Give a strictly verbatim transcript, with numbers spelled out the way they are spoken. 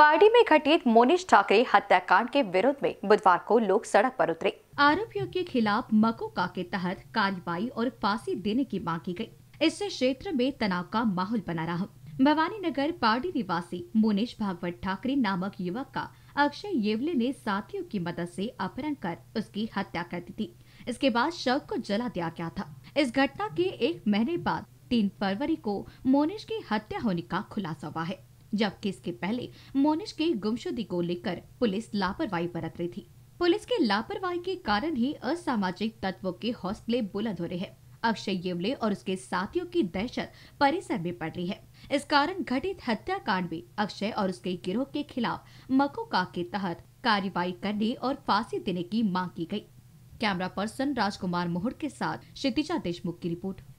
Party में घटित मोनिश ठाकरे हत्याकांड के विरोध में बुधवार को लोग सड़क पर उतरे। आरोपियों के खिलाफ मकोका के तहत कार्रवाई और फांसी देने की मांग की गई। इससे क्षेत्र में तनाव का माहौल बना रहा। भवानी नगर पार्टी निवासी मोनिश भागवत ठाकरे नामक युवक का अक्षय येवले ने साथियों की मदद से अपहरण कर उसकी हत्या कर दी थी। इसके बाद शव को जला दिया गया था। इस घटना के एक महीने बाद तीन फरवरी को मोनिश की हत्या होने का खुलासा हुआ है, जबकि इसके पहले मोनिश की गुमशुदगी को लेकर पुलिस लापरवाही बरत रही थी। पुलिस की लापरवाही के कारण ही असामाजिक तत्वों के हौसले बुलंद हो रहे हैं। अक्षय येवले और उसके साथियों की दहशत परिसर में पड़ रही है। इस कारण घटित हत्याकांड में अक्षय और उसके गिरोह के खिलाफ मकोका के तहत कार्रवाई करने और फांसी देने की मांग की गई। कैमरा पर्सन राजकुमार मोहड़ के साथ क्षितिजा देशमुख की रिपोर्ट।